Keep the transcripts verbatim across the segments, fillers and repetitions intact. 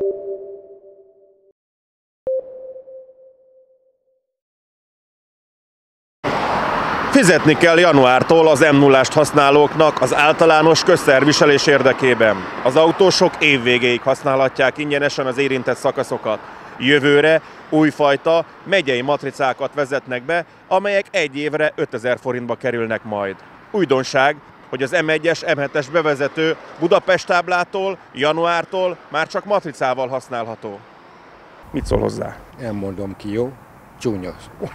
Fizetni kell januártól az em nullást használóknak az általános közterviselés érdekében. Az autósok évvégéig használhatják ingyenesen az érintett szakaszokat. Jövőre újfajta megyei matricákat vezetnek be, amelyek egy évre ötezer forintba kerülnek majd. Újdonság, hogy az em egyes, em hetes bevezető Budapest táblától, januártól már csak matricával használható. Mit szól hozzá? Nem mondom ki, jó? Csúnya.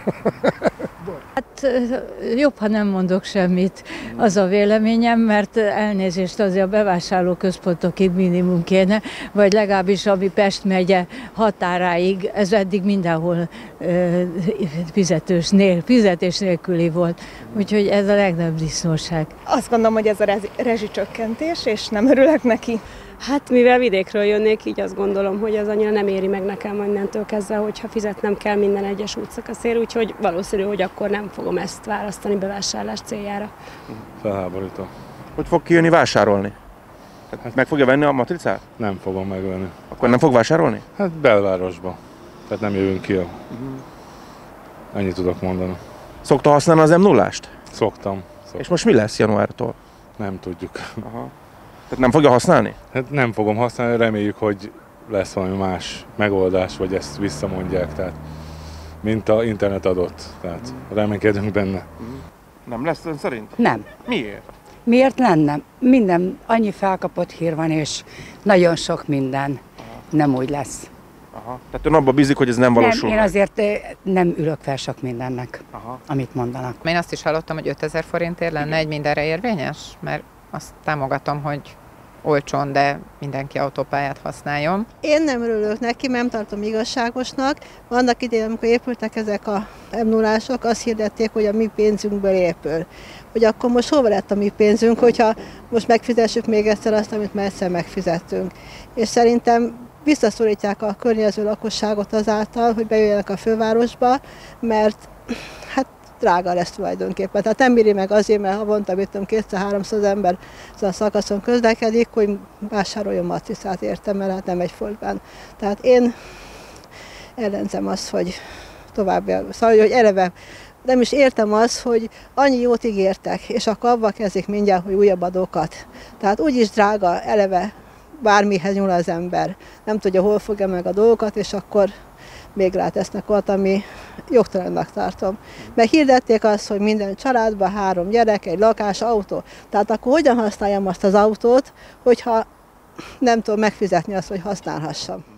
Hát jobb, ha nem mondok semmit, az a véleményem, mert elnézést azért a bevásárlóközpontokig minimum kéne, vagy legalábbis ami Pest megye határáig, ez eddig mindenhol fizetős nél, fizetés nélküli volt. Úgyhogy ez a legnagyobb disznóság. Azt gondolom, hogy ez a rezsicsökkentés, és nem örülök neki. Hát mivel vidékről jönnék, így azt gondolom, hogy az annyira nem éri meg nekem innentől kezdve, hogyha fizetnem kell minden egyes útszakaszért, úgyhogy valószínű, hogy akkor nem fogom ezt választani bevásárlás céljára. Felháborító. Hogy fog kijönni vásárolni? Hát meg fogja venni a matricát? Nem fogom megvenni. Akkor nem fog vásárolni? Hát belvárosba. Tehát nem jövünk ki. Uh-huh. Ennyit tudok mondani. Szokta használni az em nullást? Szoktam. Szoktam. És most mi lesz januártól? Nem tudjuk. Aha. Tehát nem fogja használni? Hát nem fogom használni, reméljük, hogy lesz valami más megoldás, vagy ezt visszamondják, tehát mint a internet adott, tehát mm. reménykedünk benne. Mm. Nem lesz ön szerint? Nem. Miért? Miért lenne? Minden, annyi felkapott hír van, és nagyon sok minden. Aha. Nem úgy lesz. Aha. Tehát ön abban bízik, hogy ez nem valósul? Nem, én azért nem ülök fel sok mindennek, aha, amit mondanak. Én azt is hallottam, hogy ötezer forintért lenne egy mindenre érvényes, mert azt támogatom, hogy olcsón, de mindenki autópályát használjon. Én nem örülök neki, nem tartom igazságosnak. Annak idején, amikor épültek ezek a em nullások, azt hirdették, hogy a mi pénzünkből épül. Hogy akkor most hova lett a mi pénzünk, hogyha most megfizessük még egyszer azt, amit már egyszer megfizettünk. És szerintem visszaszorítják a környező lakosságot azáltal, hogy bejöjjenek a fővárosba, mert hát drága lesz tulajdonképpen. Tehát nem bíri meg azért, mert havonta kétszáz-háromszáz ember ezen a szakaszon közlekedik, hogy vásároljon matricát, értem, mert hát nem egy földben. Tehát én ellenzem azt, hogy tovább, szóval, hogy eleve nem is értem azt, hogy annyi jót ígértek, és akkor abba kezdik mindjárt, hogy újabb adókat. Tehát úgyis drága, eleve bármihez nyúl az ember. Nem tudja, hol fogja meg a dolgokat, és akkor még rátesznek ott, ami jogtalannak tartom. Mert hirdették azt, hogy minden családban három gyerek, egy lakás, autó. Tehát akkor hogyan használjam azt az autót, hogyha nem tudom megfizetni azt, hogy használhassam.